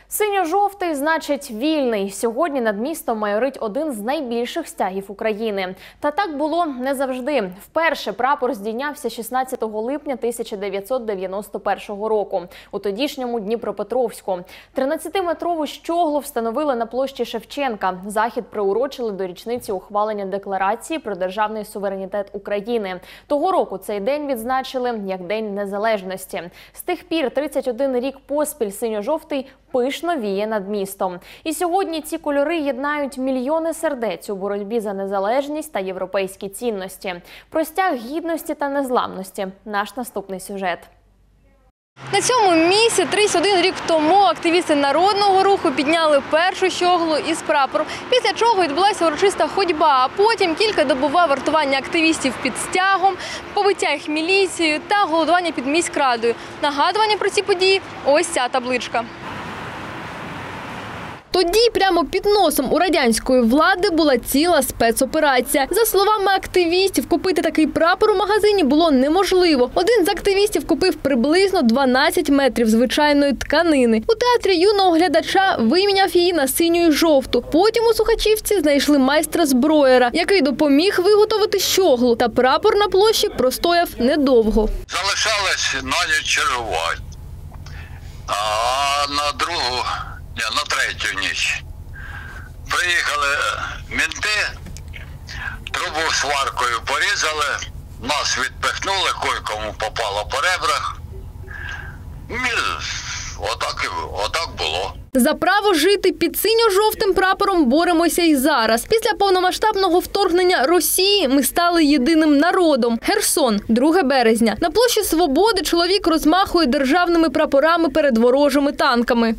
Синьо-жовтий значить вільний. Сьогодні над містом майорить один з найбільших стягів України. Та так було не завжди. Вперше прапор здійнявся 16 липня 1991 року у тодішньому Дніпропетровську. 13-метрову щоглу встановили на площі Шевченка. Захід приурочили до річниці ухвалення Декларації про державний суверенітет України. Того року цей день відзначили як День Незалежності. З тих пір 31 рік поспіль синьо-жовтий пишно віє над містом. І сьогодні ці кольори єднають мільйони сердець у боротьбі за незалежність та європейські цінності. Про стяг гідності та незламності – наш наступний сюжет. На цьому місці 31 рік тому активісти Народного руху підняли першу щоглу із прапором, після чого відбулася урочиста ходьба, а потім кількадобове вартування активістів під стягом, побиття їх міліцією та голодування під міськрадою. Нагадування про ці події – ось ця табличка. Тоді прямо під носом у радянської влади була ціла спецоперація. За словами активістів, купити такий прапор у магазині було неможливо. Один з активістів купив приблизно 12 метрів звичайної тканини. У театрі юного глядача виміняв її на синю і жовту. Потім у Сухачівці знайшли майстра-зброєра, який допоміг виготовити щоглу. Та прапор на площі простояв недовго. Залишалось на ніч чергувати, а на третю ніч приїхали менти, трубу сваркою порізали, нас відпихнули, кое-кому попало по ребрах. Отак було. За право жити під синьо-жовтим прапором боремося і зараз. Після повномасштабного вторгнення Росії ми стали єдиним народом. Херсон, 2 березня. На площі Свободи чоловік розмахує державними прапорами перед ворожими танками.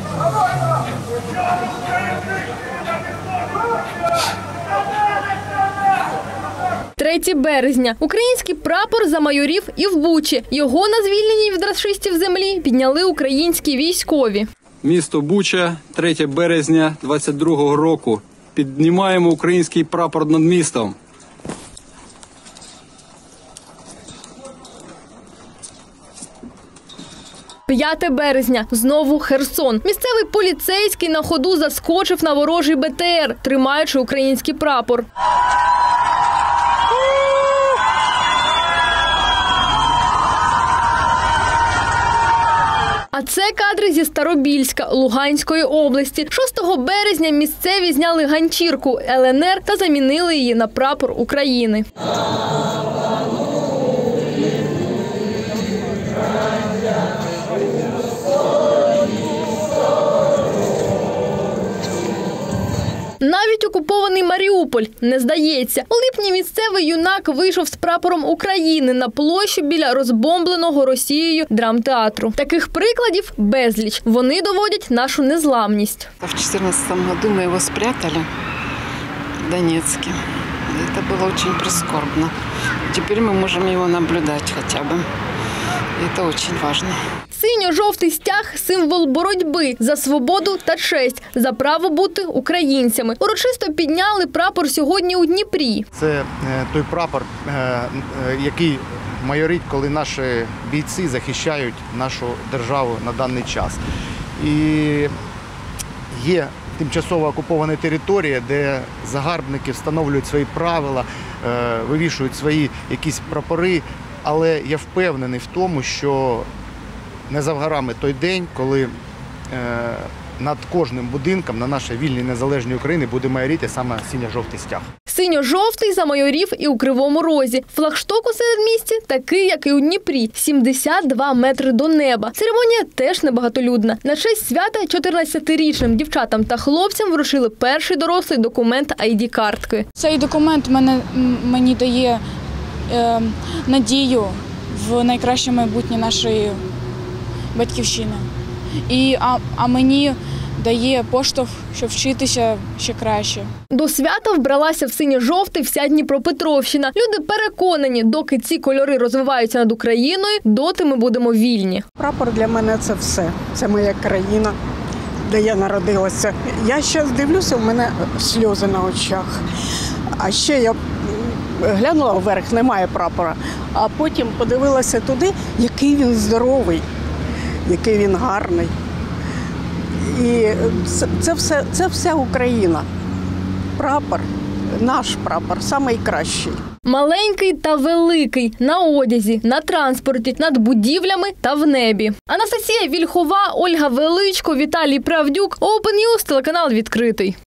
3 березня. Український прапор замайорів і в Бучі. Його на звільненій від рашистів землі підняли українські військові. Місто Буча, 3 березня 22-го року. Піднімаємо український прапор над містом. «5 березня. Знову Херсон. Місцевий поліцейський на ходу заскочив на ворожий БТР, тримаючи український прапор. А це кадри зі Старобільська, Луганської області. 6 березня місцеві зняли ганчірку ЛНР та замінили її на прапор України. Навіть окупований Маріуполь не здається. У липні місцевий юнак вийшов з прапором України на площу біля розбомбленого Росією драмтеатру. Таких прикладів безліч. Вони доводять нашу незламність. В 2014 году мы его спрятали в Донецке. Это было очень прискорбно. Теперь мы можем его наблюдать хотя бы. Это очень важно. Синьо-жовтий стяг – символ боротьби за свободу та честь, за право бути українцями. Урочисто підняли прапор сьогодні у Дніпрі. Це той прапор, який майорить, коли наші бійці захищають нашу державу на даний час. І є тимчасово окупована територія, де загарбники встановлюють свої правила, вивішують свої якісь прапори. Але я впевнений в тому, що не за горами той день, коли над кожним будинком на нашій вільній незалежній Україні буде майоріти саме синьо-жовтий стяг. Синьо-жовтий замайорів і у Кривому Розі. Флагшток у середмісті такий, як і у Дніпрі – 72 метри до неба. Церемонія теж небагатолюдна. На честь свята 14-річним дівчатам та хлопцям вручили перший дорослий документ ID-картки. Цей документ мені дає надію в найкраще майбутнє нашої батьківщини. А мені дає поштовх, щоб вчитися ще краще. До свята вбралася в синьо-жовтий вся Дніпропетровщина. Люди переконані, доки ці кольори розвиваються над Україною, доти ми будемо вільні. Прапор для мене – це все. Це моя країна, де я народилася. Я зараз дивлюся, у мене сльози на очах. А ще я глянула вверх, немає прапора. А потім подивилася туди, який він здоровий, який він гарний. І це вся Україна. Прапор, наш прапор, найкращий. Маленький та великий – на одязі, на транспорті, над будівлями та в небі. Анастасія Вільхова, Ольга Величко, Віталій Правдюк, Open News, телеканал «Відкритий».